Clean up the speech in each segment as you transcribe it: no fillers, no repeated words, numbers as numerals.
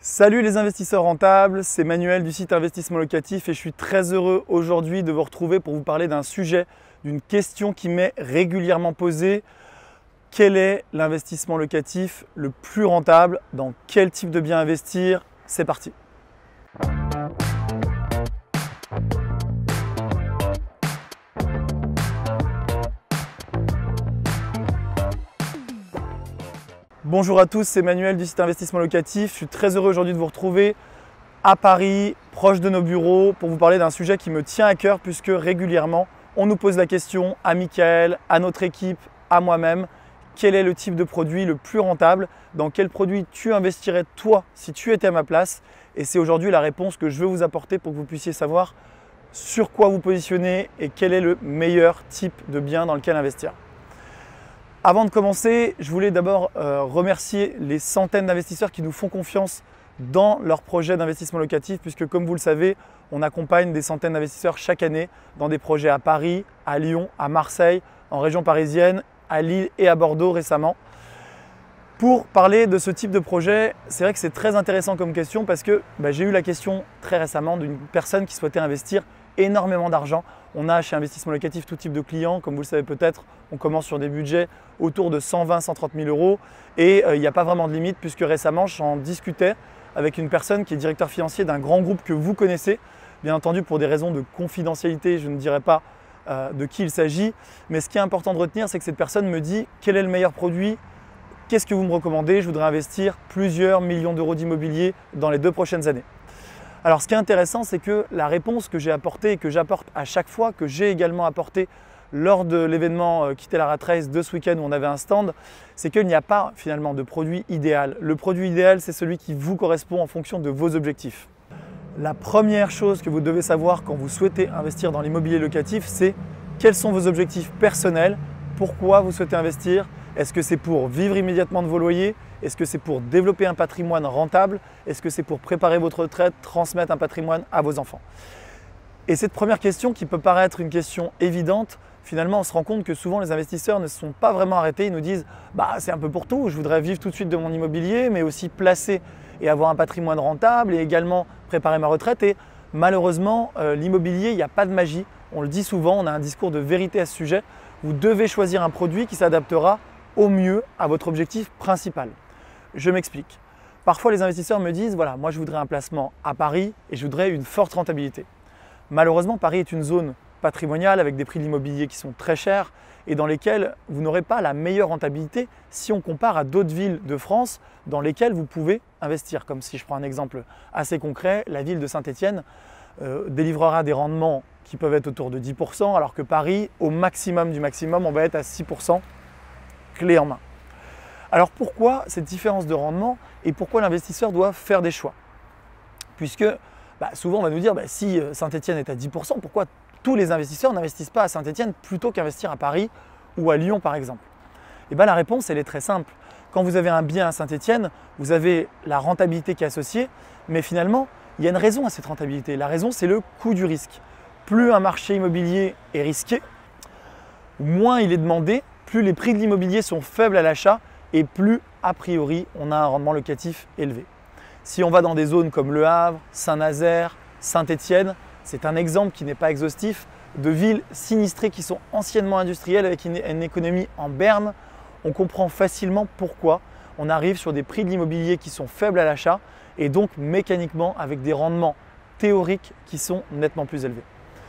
Salut les investisseurs rentables, c'est Manuel du site Investissement Locatif et je suis très heureux aujourd'hui de vous retrouver pour vous parler d'un sujet, d'une question qui m'est régulièrement posée. Quel est l'investissement locatif le plus rentable? Dans quel type de bien investir? C'est parti! Bonjour à tous, c'est Manuel du site Investissement Locatif. Je suis très heureux aujourd'hui de vous retrouver à Paris, proche de nos bureaux, pour vous parler d'un sujet qui me tient à cœur puisque régulièrement, on nous pose la question à Michael, à notre équipe, à moi-même, quel est le type de produit le plus rentable? Dans quel produit tu investirais toi si tu étais à ma place? Et c'est aujourd'hui la réponse que je veux vous apporter pour que vous puissiez savoir sur quoi vous positionner et quel est le meilleur type de bien dans lequel investir. Avant de commencer, je voulais d'abord remercier les centaines d'investisseurs qui nous font confiance dans leurs projets d'investissement locatif puisque comme vous le savez, on accompagne des centaines d'investisseurs chaque année dans des projets à Paris, à Lyon, à Marseille, en région parisienne, à Lille et à Bordeaux récemment. Pour parler de ce type de projet, c'est vrai que c'est très intéressant comme question parce que j'ai eu la question très récemment d'une personne qui souhaitait investir énormément d'argent. On a chez Investissement Locatif tout type de clients, comme vous le savez peut-être, on commence sur des budgets autour de 120 130 000 euros et il n'y a pas vraiment de limite puisque récemment j'en discutais avec une personne qui est directeur financier d'un grand groupe que vous connaissez. Bien entendu, pour des raisons de confidentialité, je ne dirai pas de qui il s'agit, mais ce qui est important de retenir, c'est que cette personne me dit quel est le meilleur produit, qu'est-ce que vous me recommandez, je voudrais investir plusieurs millions d'euros d'immobilier dans les 2 prochaines années. Alors ce qui est intéressant, c'est que la réponse que j'ai apportée et que j'apporte à chaque fois, que j'ai également apporté lors de l'événement Quitter la Rat Race de ce week-end où on avait un stand, c'est qu'il n'y a pas finalement de produit idéal. Le produit idéal, c'est celui qui vous correspond en fonction de vos objectifs. La première chose que vous devez savoir quand vous souhaitez investir dans l'immobilier locatif, c'est quels sont vos objectifs personnels, pourquoi vous souhaitez investir. Est-ce que c'est pour vivre immédiatement de vos loyers? Est-ce que c'est pour développer un patrimoine rentable? Est-ce que c'est pour préparer votre retraite, transmettre un patrimoine à vos enfants? Et cette première question qui peut paraître une question évidente, finalement on se rend compte que souvent les investisseurs ne se sont pas vraiment arrêtés. Ils nous disent c'est un peu pour tout, je voudrais vivre tout de suite de mon immobilier mais aussi placer et avoir un patrimoine rentable et également préparer ma retraite. Et malheureusement l'immobilier, il n'y a pas de magie. On le dit souvent, on a un discours de vérité à ce sujet. Vous devez choisir un produit qui s'adaptera au mieux à votre objectif principal. Je m'explique. Parfois, les investisseurs me disent voilà, moi je voudrais un placement à Paris et je voudrais une forte rentabilité. Malheureusement, Paris est une zone patrimoniale avec des prix de l'immobilier qui sont très chers et dans lesquels vous n'aurez pas la meilleure rentabilité si on compare à d'autres villes de France dans lesquelles vous pouvez investir. Comme si je prends un exemple assez concret, la ville de Saint-Étienne délivrera des rendements qui peuvent être autour de 10%, alors que Paris, au maximum du maximum, on va être à 6%. Clé en main. Alors pourquoi cette différence de rendement et pourquoi l'investisseur doit faire des choix? Puisque souvent on va nous dire si Saint-Étienne est à 10%, pourquoi tous les investisseurs n'investissent pas à Saint-Étienne plutôt qu'investir à Paris ou à Lyon par exemple? Et la réponse elle est très simple. Quand vous avez un bien à Saint-Étienne, vous avez la rentabilité qui est associée, mais finalement il y a une raison à cette rentabilité. La raison c'est le coût du risque. Plus un marché immobilier est risqué, moins il est demandé, plus les prix de l'immobilier sont faibles à l'achat et plus, a priori, on a un rendement locatif élevé. Si on va dans des zones comme Le Havre, Saint-Nazaire, Saint-Étienne, c'est un exemple qui n'est pas exhaustif, de villes sinistrées qui sont anciennement industrielles avec une économie en berne, on comprend facilement pourquoi on arrive sur des prix de l'immobilier qui sont faibles à l'achat et donc mécaniquement avec des rendements théoriques qui sont nettement plus élevés.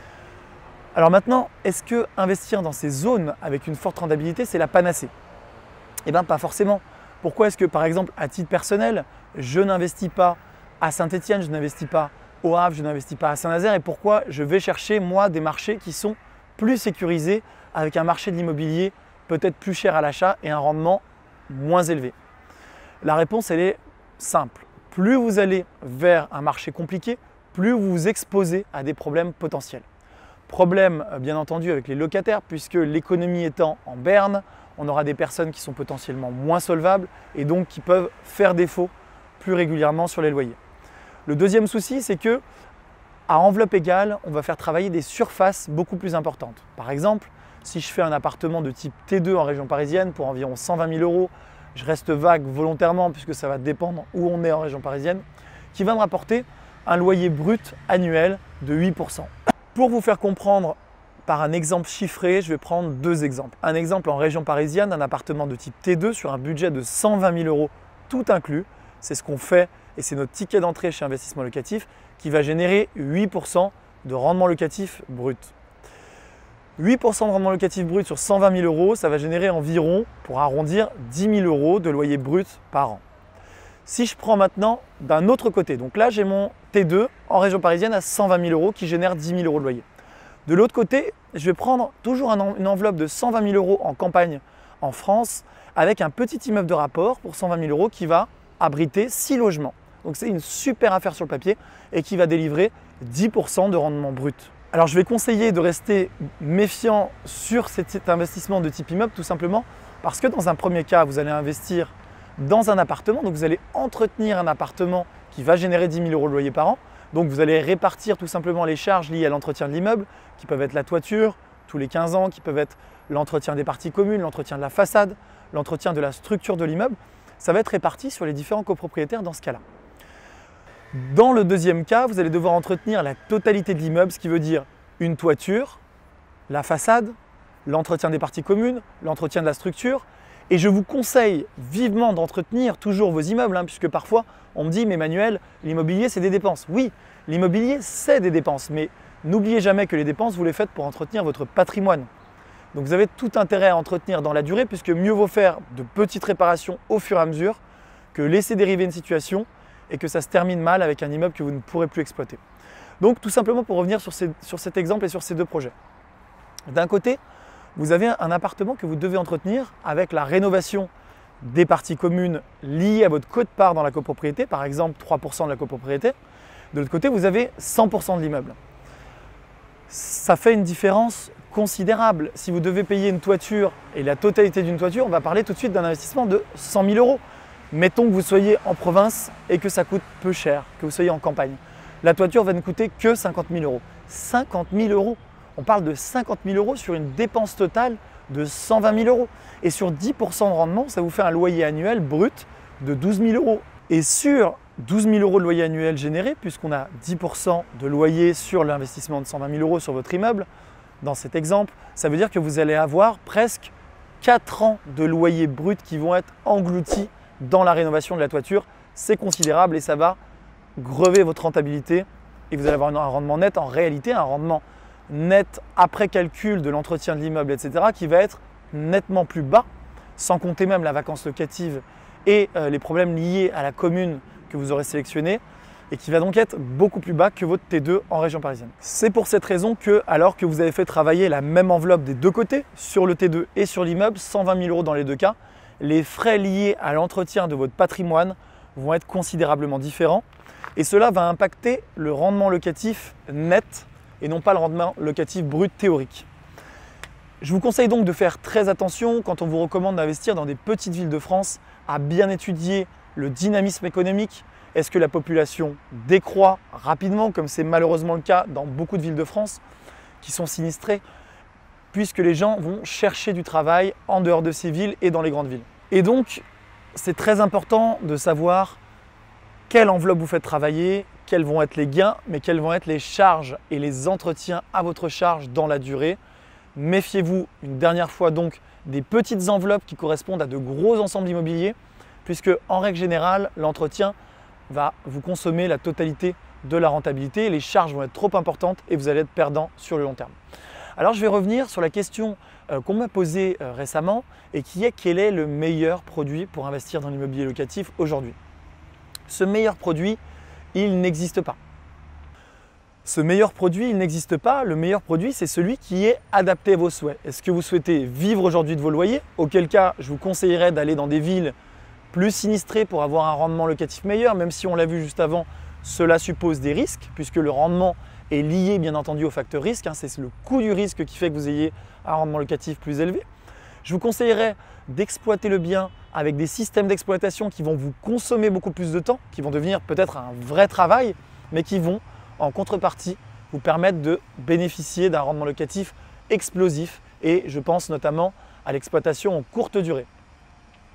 Alors maintenant, est-ce que investir dans ces zones avec une forte rentabilité, c'est la panacée? Eh bien, pas forcément. Pourquoi est-ce que, par exemple, à titre personnel, je n'investis pas à Saint-Étienne, je n'investis pas au Havre, je n'investis pas à Saint-Nazaire et pourquoi je vais chercher, moi, des marchés qui sont plus sécurisés avec un marché de l'immobilier peut-être plus cher à l'achat et un rendement moins élevé? La réponse, elle est simple. Plus vous allez vers un marché compliqué, plus vous vous exposez à des problèmes potentiels. Problème bien entendu avec les locataires puisque l'économie étant en berne, on aura des personnes qui sont potentiellement moins solvables et donc qui peuvent faire défaut plus régulièrement sur les loyers. Le deuxième souci, c'est que à enveloppe égale, on va faire travailler des surfaces beaucoup plus importantes. Par exemple, si je fais un appartement de type T2 en région parisienne pour environ 120 000 euros je reste vague volontairement puisque ça va dépendre où on est en région parisienne, qui va me rapporter un loyer brut annuel de 8%. Pour vous faire comprendre par un exemple chiffré, je vais prendre deux exemples. Un exemple en région parisienne, un appartement de type T2 sur un budget de 120 000 € tout inclus. C'est ce qu'on fait et c'est notre ticket d'entrée chez Investissement Locatif qui va générer 8% de rendement locatif brut. 8% de rendement locatif brut sur 120 000 €, ça va générer environ, pour arrondir, 10 000 € de loyer brut par an. Si je prends maintenant d'un autre côté, donc là j'ai mon T2 en région parisienne à 120 000 € qui génère 10 000 € de loyer. De l'autre côté, je vais prendre toujours une enveloppe de 120 000 € en campagne en France avec un petit immeuble de rapport pour 120 000 € qui va abriter 6 logements. Donc c'est une super affaire sur le papier et qui va délivrer 10% de rendement brut. Alors je vais conseiller de rester méfiant sur cet investissement de type immeuble tout simplement parce que dans un premier cas, vous allez investir dans un appartement, donc vous allez entretenir un appartement qui va générer 10 000 € de loyer par an. Donc vous allez répartir tout simplement les charges liées à l'entretien de l'immeuble qui peuvent être la toiture tous les 15 ans, qui peuvent être l'entretien des parties communes, l'entretien de la façade, l'entretien de la structure de l'immeuble. Ça va être réparti sur les différents copropriétaires dans ce cas-là. Dans le deuxième cas, vous allez devoir entretenir la totalité de l'immeuble, ce qui veut dire une toiture, la façade, l'entretien des parties communes, l'entretien de la structure. Et je vous conseille vivement d'entretenir toujours vos immeubles, puisque parfois on me dit « mais Manuel, l'immobilier c'est des dépenses ». Oui, l'immobilier c'est des dépenses, mais n'oubliez jamais que les dépenses vous les faites pour entretenir votre patrimoine. Donc vous avez tout intérêt à entretenir dans la durée, puisque mieux vaut faire de petites réparations au fur et à mesure que laisser dériver une situation et que ça se termine mal avec un immeuble que vous ne pourrez plus exploiter. Donc tout simplement pour revenir sur cet exemple et sur ces deux projets. D'un côté, vous avez un appartement que vous devez entretenir avec la rénovation des parties communes liées à votre quote-part dans la copropriété, par exemple 3% de la copropriété. De l'autre côté, vous avez 100% de l'immeuble. Ça fait une différence considérable. Si vous devez payer une toiture et la totalité d'une toiture, on va parler tout de suite d'un investissement de 100 000 €. Mettons que vous soyez en province et que ça coûte peu cher, que vous soyez en campagne. La toiture va ne coûter que 50 000 €. 50 000 €. On parle de 50 000 € sur une dépense totale de 120 000 €. Et sur 10% de rendement, ça vous fait un loyer annuel brut de 12 000 €. Et sur 12 000 € de loyer annuel généré, puisqu'on a 10% de loyer sur l'investissement de 120 000 € sur votre immeuble, dans cet exemple, ça veut dire que vous allez avoir presque 4 ans de loyer brut qui vont être engloutis dans la rénovation de la toiture. C'est considérable et ça va grever votre rentabilité et vous allez avoir un rendement net, en réalité un rendement net après calcul de l'entretien de l'immeuble, etc. qui va être nettement plus bas, sans compter même la vacance locative et les problèmes liés à la commune que vous aurez sélectionnée et qui va donc être beaucoup plus bas que votre T2 en région parisienne. C'est pour cette raison que, alors que vous avez fait travailler la même enveloppe des deux côtés, sur le T2 et sur l'immeuble, 120 000 € dans les deux cas, les frais liés à l'entretien de votre patrimoine vont être considérablement différents et cela va impacter le rendement locatif net et non pas le rendement locatif brut théorique. Je vous conseille donc de faire très attention quand on vous recommande d'investir dans des petites villes de France, à bien étudier le dynamisme économique. Est-ce que la population décroît rapidement, comme c'est malheureusement le cas dans beaucoup de villes de France qui sont sinistrées, puisque les gens vont chercher du travail en dehors de ces villes et dans les grandes villes. Et donc, c'est très important de savoir quelle enveloppe vous faites travailler, quels vont être les gains, mais quelles vont être les charges et les entretiens à votre charge dans la durée. Méfiez-vous une dernière fois donc des petites enveloppes qui correspondent à de gros ensembles immobiliers, puisque en règle générale, l'entretien va vous consommer la totalité de la rentabilité. Les charges vont être trop importantes et vous allez être perdant sur le long terme. Alors je vais revenir sur la question qu'on m'a posée récemment et qui est quel est le meilleur produit pour investir dans l'immobilier locatif aujourd'hui. Ce meilleur produit, il n'existe pas. Ce meilleur produit, il n'existe pas. Le meilleur produit, c'est celui qui est adapté à vos souhaits. Est-ce que vous souhaitez vivre aujourd'hui de vos loyers? Auquel cas, je vous conseillerais d'aller dans des villes plus sinistrées pour avoir un rendement locatif meilleur, même si on l'a vu juste avant, cela suppose des risques puisque le rendement est lié bien entendu au facteur risque. C'est le coût du risque qui fait que vous ayez un rendement locatif plus élevé. Je vous conseillerais d'exploiter le bien avec des systèmes d'exploitation qui vont vous consommer beaucoup plus de temps, qui vont devenir peut-être un vrai travail, mais qui vont en contrepartie vous permettre de bénéficier d'un rendement locatif explosif et je pense notamment à l'exploitation en courte durée.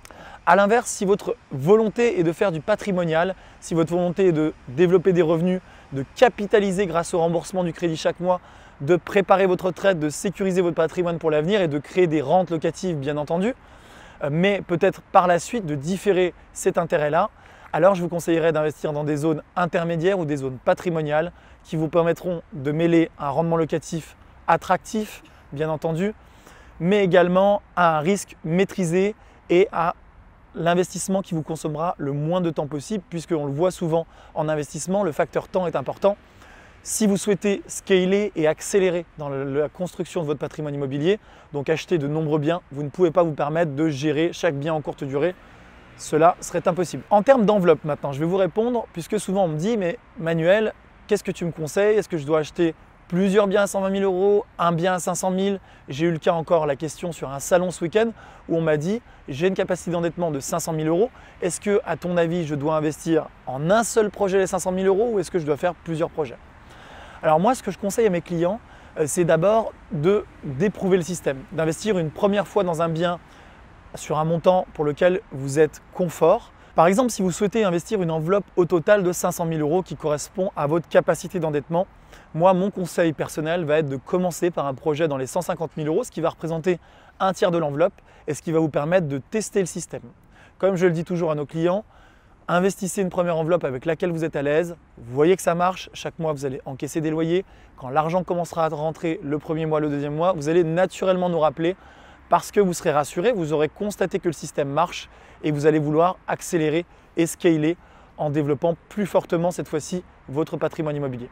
A l'inverse, si votre volonté est de faire du patrimonial, si votre volonté est de développer des revenus, de capitaliser grâce au remboursement du crédit chaque mois, de préparer votre retraite, de sécuriser votre patrimoine pour l'avenir et de créer des rentes locatives bien entendu, mais peut-être par la suite de différer cet intérêt-là, alors je vous conseillerais d'investir dans des zones intermédiaires ou des zones patrimoniales qui vous permettront de mêler un rendement locatif attractif, bien entendu, mais également à un risque maîtrisé et à l'investissement qui vous consommera le moins de temps possible, puisqu'on le voit souvent en investissement, le facteur temps est important. Si vous souhaitez scaler et accélérer dans la construction de votre patrimoine immobilier, donc acheter de nombreux biens, vous ne pouvez pas vous permettre de gérer chaque bien en courte durée. Cela serait impossible. En termes d'enveloppe maintenant, je vais vous répondre, puisque souvent on me dit « mais Manuel, qu'est-ce que tu me conseilles? Est-ce que je dois acheter plusieurs biens à 120 000 €, un bien à 500 000 €? J'ai eu le cas encore, la question sur un salon ce week-end où on m'a dit « j'ai une capacité d'endettement de 500 000 €. Est-ce que, à ton avis, je dois investir en un seul projet les 500 000 € ou est-ce que je dois faire plusieurs projets ?» Alors moi, ce que je conseille à mes clients, c'est d'abord d'éprouver le système, d'investir une première fois dans un bien sur un montant pour lequel vous êtes confort. Par exemple, si vous souhaitez investir une enveloppe au total de 500 000 € qui correspond à votre capacité d'endettement, moi, mon conseil personnel va être de commencer par un projet dans les 150 000 €, ce qui va représenter un tiers de l'enveloppe et ce qui va vous permettre de tester le système. Comme je le dis toujours à nos clients, investissez une première enveloppe avec laquelle vous êtes à l'aise, vous voyez que ça marche, chaque mois vous allez encaisser des loyers, quand l'argent commencera à rentrer le premier mois, le deuxième mois, vous allez naturellement nous rappeler parce que vous serez rassuré, vous aurez constaté que le système marche et vous allez vouloir accélérer et scaler en développant plus fortement cette fois-ci votre patrimoine immobilier.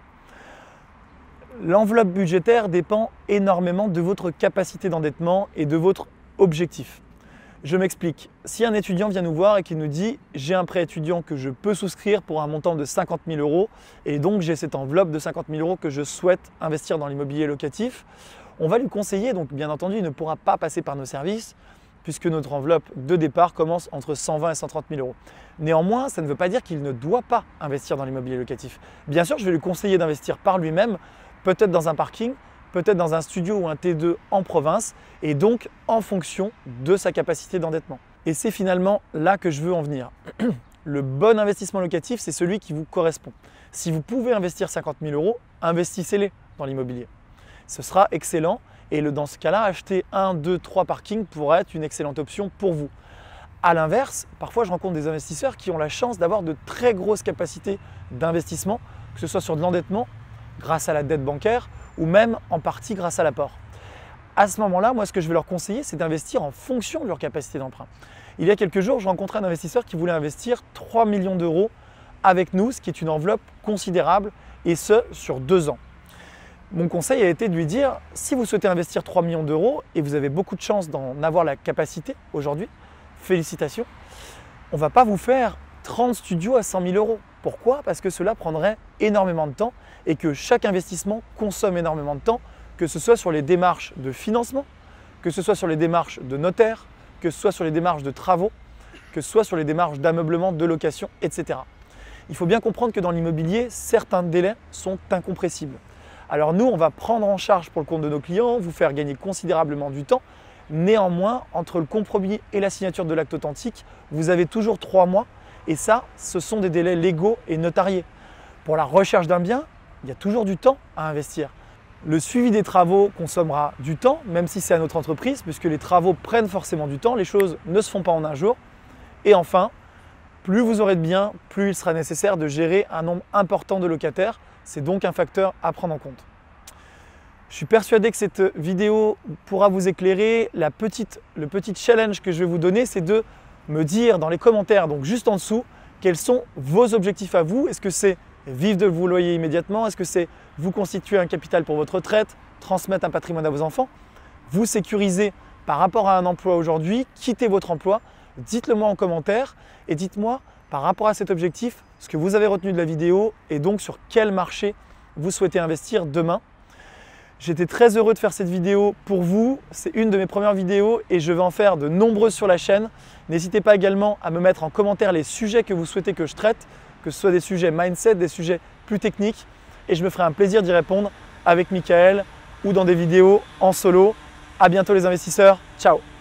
L'enveloppe budgétaire dépend énormément de votre capacité d'endettement et de votre objectif. Je m'explique. Si un étudiant vient nous voir et qu'il nous dit « j'ai un prêt étudiant que je peux souscrire pour un montant de 50 000 € et donc j'ai cette enveloppe de 50 000 € que je souhaite investir dans l'immobilier locatif », on va lui conseiller, donc bien entendu il ne pourra pas passer par nos services puisque notre enveloppe de départ commence entre 120 et 130 000 €. Néanmoins, ça ne veut pas dire qu'il ne doit pas investir dans l'immobilier locatif. Bien sûr, je vais lui conseiller d'investir par lui-même, peut-être dans un parking, peut-être dans un studio ou un T2 en province et donc en fonction de sa capacité d'endettement. Et c'est finalement là que je veux en venir. Le bon investissement locatif, c'est celui qui vous correspond. Si vous pouvez investir 50 000 €, investissez-les dans l'immobilier. Ce sera excellent et dans ce cas-là, acheter 1, 2, 3 parkings pourrait être une excellente option pour vous. A l'inverse, parfois je rencontre des investisseurs qui ont la chance d'avoir de très grosses capacités d'investissement, que ce soit sur de l'endettement grâce à la dette bancaire ou même en partie grâce à l'apport. À ce moment-là, moi ce que je vais leur conseiller, c'est d'investir en fonction de leur capacité d'emprunt. Il y a quelques jours, j'ai rencontré un investisseur qui voulait investir 3 millions d'euros avec nous, ce qui est une enveloppe considérable et ce sur 2 ans. Mon conseil a été de lui dire, si vous souhaitez investir 3 millions d'euros et vous avez beaucoup de chance d'en avoir la capacité aujourd'hui, félicitations, on ne va pas vous faire 30 studios à 100 000 €. Pourquoi? Parce que cela prendrait énormément de temps et que chaque investissement consomme énormément de temps, que ce soit sur les démarches de financement, que ce soit sur les démarches de notaire, que ce soit sur les démarches de travaux, que ce soit sur les démarches d'ameublement, de location, etc. Il faut bien comprendre que dans l'immobilier, certains délais sont incompressibles. Alors nous, on va prendre en charge pour le compte de nos clients, vous faire gagner considérablement du temps. Néanmoins, entre le compromis et la signature de l'acte authentique, vous avez toujours 3 mois et ça, ce sont des délais légaux et notariés. Pour la recherche d'un bien, il y a toujours du temps à investir. Le suivi des travaux consommera du temps, même si c'est à notre entreprise, puisque les travaux prennent forcément du temps, les choses ne se font pas en un jour. Et enfin, plus vous aurez de biens, plus il sera nécessaire de gérer un nombre important de locataires. C'est donc un facteur à prendre en compte. Je suis persuadé que cette vidéo pourra vous éclairer. Le petit challenge que je vais vous donner, c'est de me dire dans les commentaires, donc juste en dessous, quels sont vos objectifs à vous. Est-ce que c'est vivre de vos loyers immédiatement? Est-ce que c'est vous constituer un capital pour votre retraite, transmettre un patrimoine à vos enfants, vous sécuriser par rapport à un emploi aujourd'hui, quitter votre emploi? Dites-le moi en commentaire et dites-moi par rapport à cet objectif ce que vous avez retenu de la vidéo et donc sur quel marché vous souhaitez investir demain. J'étais très heureux de faire cette vidéo pour vous. C'est une de mes premières vidéos et je vais en faire de nombreuses sur la chaîne. N'hésitez pas également à me mettre en commentaire les sujets que vous souhaitez que je traite, que ce soit des sujets mindset, des sujets plus techniques et je me ferai un plaisir d'y répondre avec Michael ou dans des vidéos en solo. À bientôt les investisseurs. Ciao!